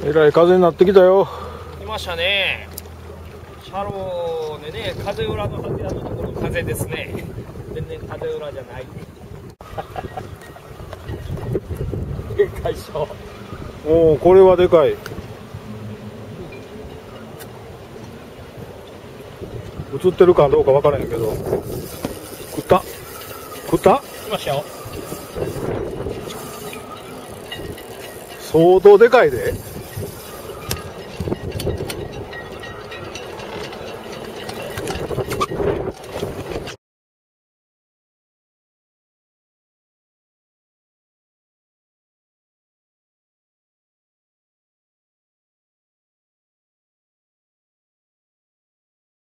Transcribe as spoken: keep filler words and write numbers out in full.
えらい風になってきたよ。 来ましたね。車両でね、風裏の柱のところ風ですね。全然風裏じゃない。でかいっしょ。 おお、これはでかい。映ってるかどうか分からへんけど。食った食った来ましたよ。 相当でかいで。